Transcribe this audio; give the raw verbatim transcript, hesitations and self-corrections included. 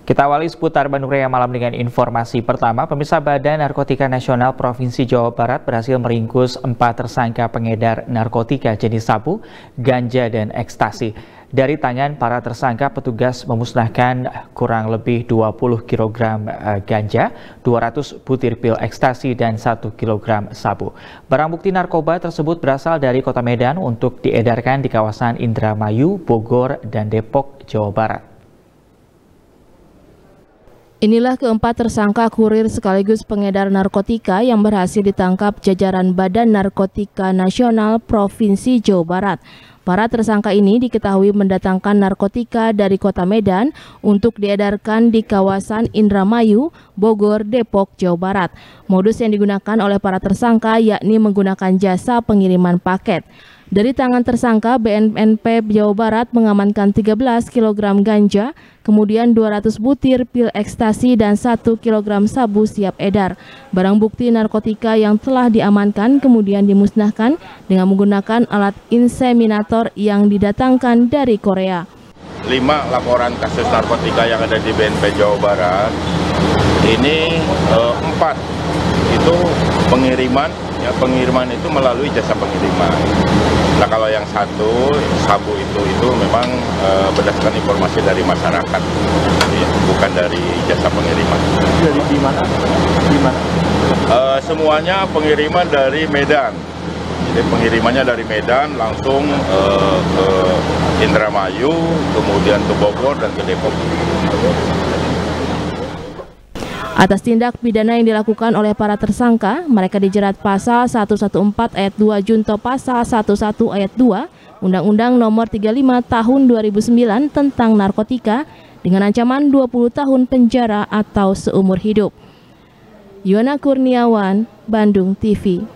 Kita awali seputar Bandung Raya Malam dengan informasi pertama. Pemirsa, Badan Narkotika Nasional Provinsi Jawa Barat berhasil meringkus empat tersangka pengedar narkotika jenis sabu, ganja, dan ekstasi. Dari tangan para tersangka, petugas memusnahkan kurang lebih dua puluh kilogram ganja, dua ratus butir pil ekstasi, dan satu kilogram sabu. Barang bukti narkoba tersebut berasal dari Kota Medan untuk diedarkan di kawasan Indramayu, Bogor, dan Depok, Jawa Barat. Inilah keempat tersangka kurir sekaligus pengedar narkotika yang berhasil ditangkap jajaran Badan Narkotika Nasional Provinsi Jawa Barat. Para tersangka ini diketahui mendatangkan narkotika dari Kota Medan untuk diedarkan di kawasan Indramayu, Bogor, Depok, Jawa Barat. Modus yang digunakan oleh para tersangka yakni menggunakan jasa pengiriman paket. Dari tangan tersangka, B N N P Jawa Barat mengamankan tiga belas kilogram ganja, kemudian dua ratus butir pil ekstasi, dan satu kilogram sabu siap edar. Barang bukti narkotika yang telah diamankan kemudian dimusnahkan dengan menggunakan alat inseminator yang didatangkan dari Korea. Lima laporan kasus narkotika yang ada di B N P Jawa Barat, ini eh, empat itu pengiriman, ya pengiriman itu melalui jasa pengiriman. Nah, kalau yang satu sabu itu itu memang e, berdasarkan informasi dari masyarakat, ya, bukan dari jasa pengiriman. Dari di mana? Di mana? E, semuanya pengiriman dari Medan. Jadi pengirimannya dari Medan langsung e, ke Indramayu, kemudian ke Bogor dan ke Depok. Atas tindak pidana yang dilakukan oleh para tersangka, mereka dijerat pasal seratus empat belas ayat dua junto pasal seratus satu ayat dua Undang-Undang Nomor tiga puluh lima Tahun dua ribu sembilan tentang narkotika dengan ancaman dua puluh tahun penjara atau seumur hidup. Yuana Kurniawan, Bandung T V.